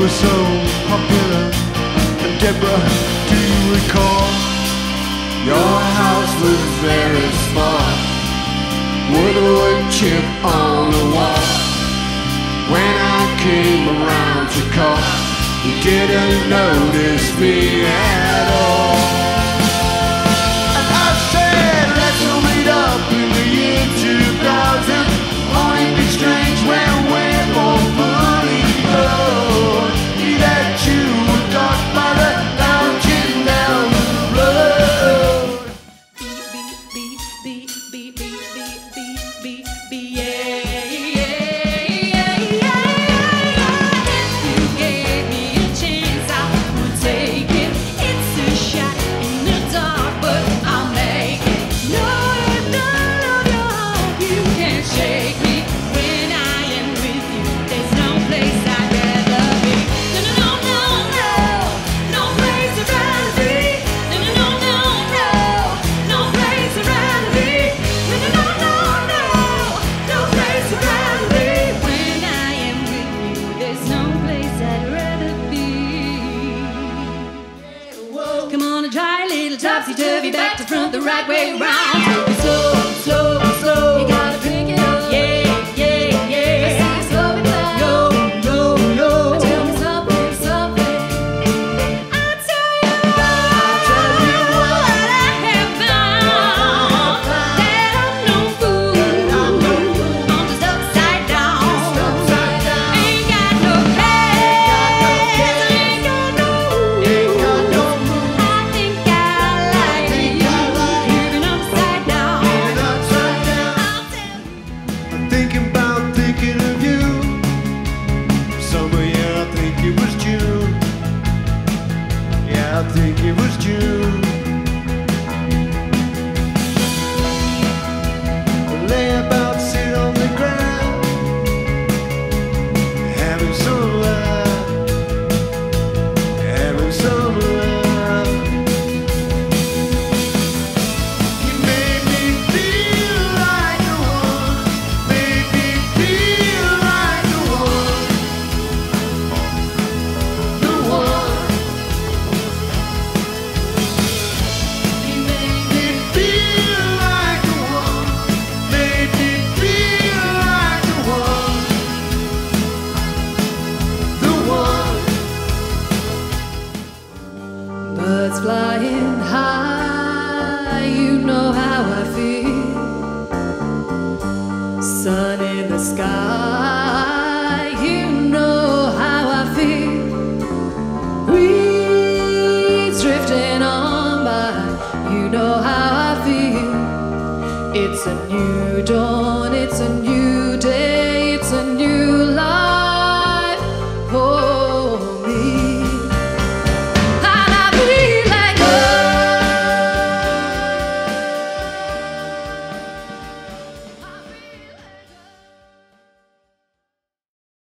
were so popular. And Deborah, do you recall? Your house was very small, with a wood chip on the wall. When I came around to call, you didn't notice me at all. And I said, let's meet up in the year 2000. Won't it be strange when we're both fully grown? That you were taught by the fountain down the road. Topsy-turvy, back to front, the right way round. Take it slow, slow, slow. You gotta pick it up. Yeah, yeah, yeah. I slow it down. No, no, no. Tell me something, something. I'll tell you what I have found. That I'm no fool. I'm just upside down. Ain't got no cares. Ain't got no. Thinking of you. Summer, yeah, I think it was June. Yeah, I think it was June. Lay about, sit on the ground, having some laugh, having some laugh. You made me feel like the one, made me feel like the one, the one. You made me feel like the one, made me feel like the one, the one. Birds flying high, you know how I feel. Sun in the sky, you know how I feel. Weeds drifting on by, you know how I feel. It's a new dawn, it's a